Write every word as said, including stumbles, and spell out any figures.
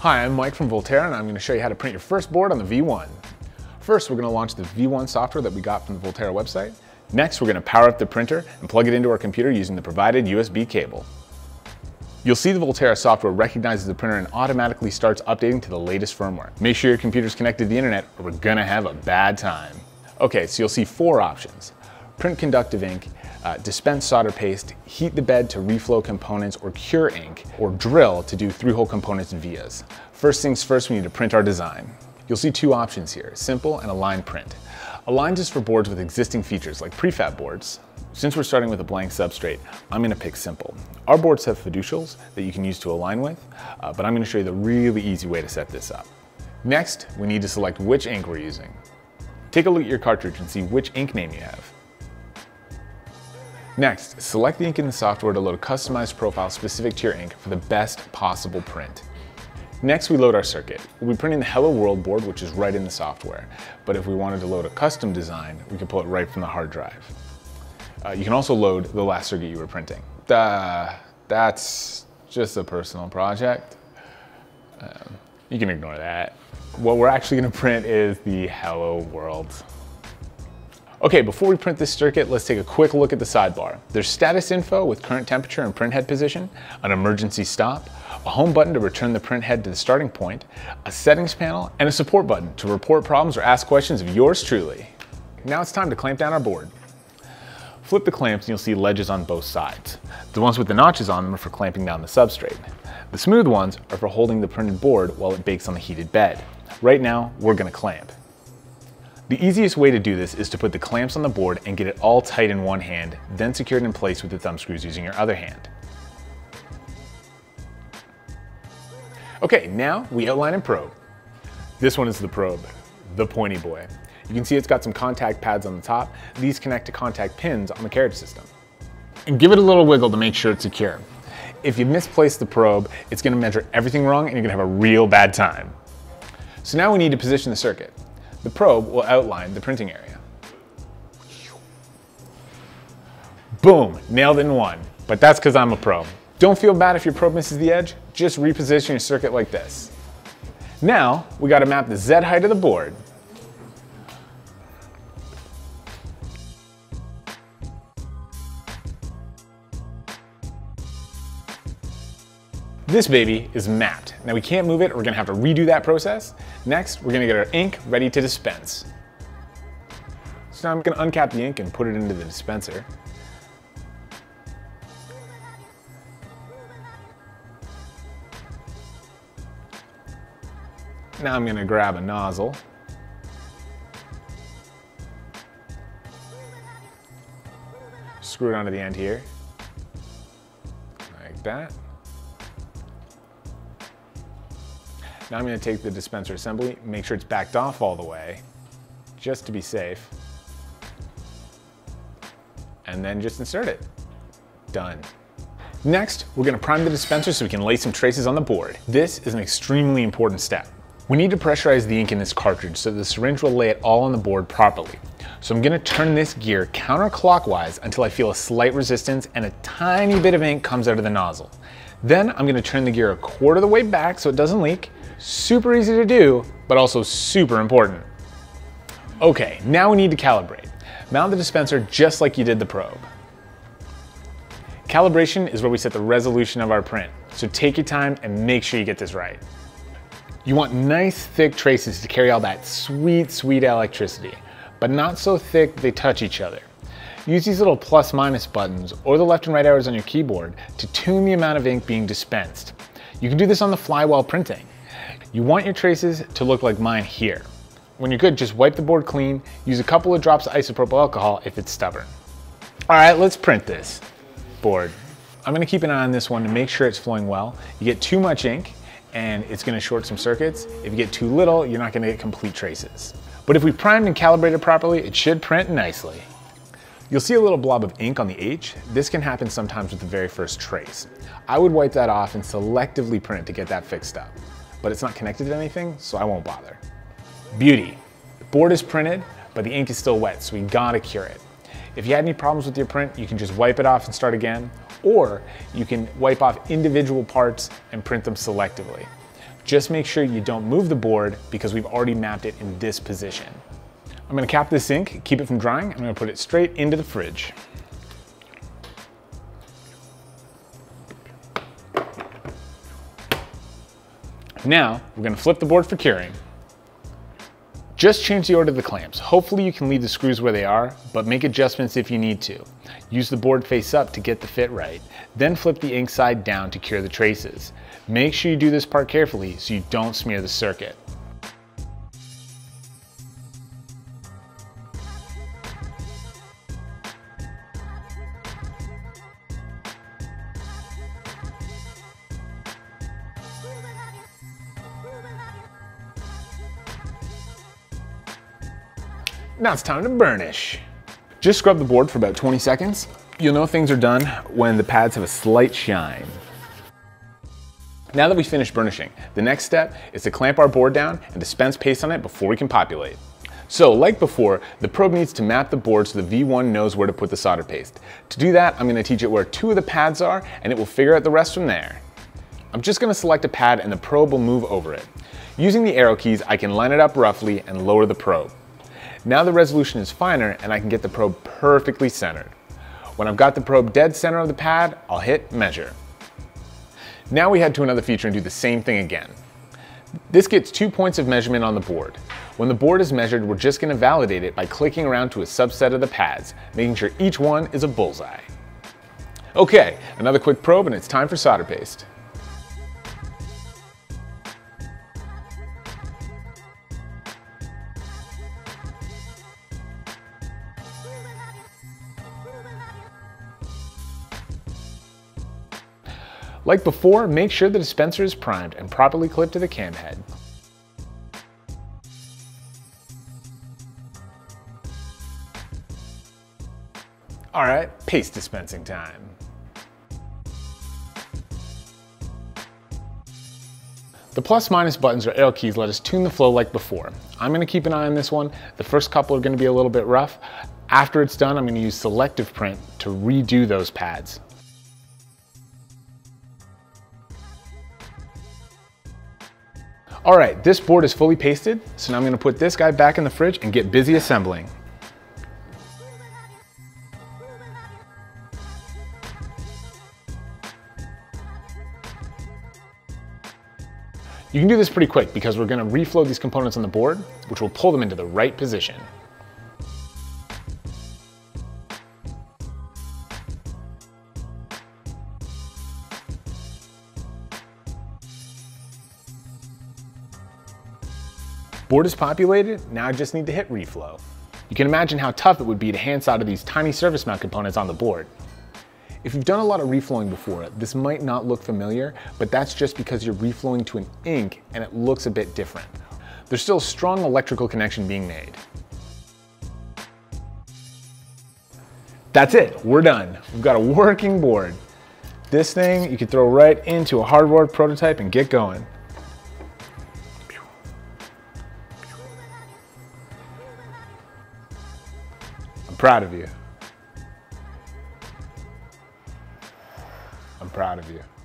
Hi, I'm Mike from Voltera, and I'm going to show you how to print your first board on the V one. First, we're going to launch the V one software that we got from the Voltera website. Next, we're going to power up the printer and plug it into our computer using the provided U S B cable. You'll see the Voltera software recognizes the printer and automatically starts updating to the latest firmware. Make sure your computer's connected to the internet or we're going to have a bad time. Okay, so you'll see four options. Print conductive ink, uh, dispense solder paste, heat the bed to reflow components, or cure ink, or drill to do three-hole components and vias. First things first, we need to print our design. You'll see two options here, simple and align print. Aligned is for boards with existing features like prefab boards. Since we're starting with a blank substrate, I'm gonna pick simple. Our boards have fiducials that you can use to align with, uh, but I'm gonna show you the really easy way to set this up. Next, we need to select which ink we're using. Take a look at your cartridge and see which ink name you have. Next, select the ink in the software to load a customized profile specific to your ink for the best possible print. Next, we load our circuit. We'll be printing the Hello World board, which is right in the software. But if we wanted to load a custom design, we can pull it right from the hard drive. Uh, you can also load the last circuit you were printing. Duh, that's just a personal project. Um, you can ignore that. What we're actually gonna print is the Hello World. Okay, before we print this circuit, let's take a quick look at the sidebar. There's status info with current temperature and print head position, an emergency stop, a home button to return the print head to the starting point, a settings panel, and a support button to report problems or ask questions of yours truly. Now it's time to clamp down our board. Flip the clamps and you'll see ledges on both sides. The ones with the notches on them are for clamping down the substrate. The smooth ones are for holding the printed board while it bakes on the heated bed. Right now, we're gonna clamp. The easiest way to do this is to put the clamps on the board and get it all tight in one hand, then secure it in place with the thumb screws using your other hand. Okay, now we outline and probe. This one is the probe, the pointy boy. You can see it's got some contact pads on the top. These connect to contact pins on the carriage system. And give it a little wiggle to make sure it's secure. If you misplace the probe, it's gonna measure everything wrong and you're gonna have a real bad time. So now we need to position the circuit. The probe will outline the printing area. Boom, nailed it in one, but that's because I'm a pro. Don't feel bad if your probe misses the edge, just reposition your circuit like this. Now, we gotta map the Z height of the board. This baby is mapped. Now we can't move it, we're gonna have to redo that process. Next, we're gonna get our ink ready to dispense. So now I'm gonna uncap the ink and put it into the dispenser. Now I'm gonna grab a nozzle. Screw it onto the end here, like that. Now I'm going to take the dispenser assembly, make sure it's backed off all the way, just to be safe, and then just insert it. Done. Next, we're going to prime the dispenser so we can lay some traces on the board. This is an extremely important step. We need to pressurize the ink in this cartridge so the syringe will lay it all on the board properly. So I'm going to turn this gear counterclockwise until I feel a slight resistance and a tiny bit of ink comes out of the nozzle. Then I'm going to turn the gear a quarter of the way back so it doesn't leak. Super easy to do, but also super important. Okay, now we need to calibrate. Mount the dispenser just like you did the probe. Calibration is where we set the resolution of our print, so take your time and make sure you get this right. You want nice thick traces to carry all that sweet, sweet electricity, but not so thick they touch each other. Use these little plus minus buttons or the left and right arrows on your keyboard to tune the amount of ink being dispensed. You can do this on the fly while printing. You want your traces to look like mine here. When you're good, just wipe the board clean, use a couple of drops of isopropyl alcohol if it's stubborn. All right, let's print this board. I'm gonna keep an eye on this one to make sure it's flowing well. You get too much ink and it's gonna short some circuits. If you get too little, you're not gonna get complete traces. But if we primed and calibrated properly, it should print nicely. You'll see a little blob of ink on the H. This can happen sometimes with the very first trace. I would wipe that off and selectively print to get that fixed up. But it's not connected to anything, so I won't bother. Beauty. The board is printed, but the ink is still wet, so we gotta cure it. If you had any problems with your print, you can just wipe it off and start again, or you can wipe off individual parts and print them selectively. Just make sure you don't move the board because we've already mapped it in this position. I'm gonna cap this ink, keep it from drying. I'm gonna put it straight into the fridge. Now, we're gonna flip the board for curing. Just change the order of the clamps. Hopefully you can leave the screws where they are, but make adjustments if you need to. Use the board face up to get the fit right. Then flip the ink side down to cure the traces. Make sure you do this part carefully so you don't smear the circuit. Now it's time to burnish. Just scrub the board for about twenty seconds. You'll know things are done when the pads have a slight shine. Now that we finished burnishing, the next step is to clamp our board down and dispense paste on it before we can populate. So like before, the probe needs to map the board so the V one knows where to put the solder paste. To do that, I'm gonna teach it where two of the pads are and it will figure out the rest from there. I'm just gonna select a pad and the probe will move over it. Using the arrow keys, I can line it up roughly and lower the probe. Now the resolution is finer and I can get the probe perfectly centered. When I've got the probe dead center of the pad, I'll hit measure. Now we head to another feature and do the same thing again. This gets two points of measurement on the board. When the board is measured, we're just going to validate it by clicking around to a subset of the pads, making sure each one is a bullseye. Okay, another quick probe and it's time for solder paste. Like before, make sure the dispenser is primed and properly clipped to the cam head. All right, paste dispensing time. The plus minus buttons or arrow keys let us tune the flow like before. I'm gonna keep an eye on this one. The first couple are gonna be a little bit rough. After it's done, I'm gonna use selective print to redo those pads. All right, this board is fully pasted, so now I'm gonna put this guy back in the fridge and get busy assembling. You can do this pretty quick because we're gonna reflow these components on the board, which will pull them into the right position. Board is populated, now I just need to hit reflow. You can imagine how tough it would be to hand solder these tiny surface mount components on the board. If you've done a lot of reflowing before, this might not look familiar, but that's just because you're reflowing to an ink and it looks a bit different. There's still a strong electrical connection being made. That's it, we're done. We've got a working board. This thing you can throw right into a hardboard prototype and get going. I'm proud of you. I'm proud of you.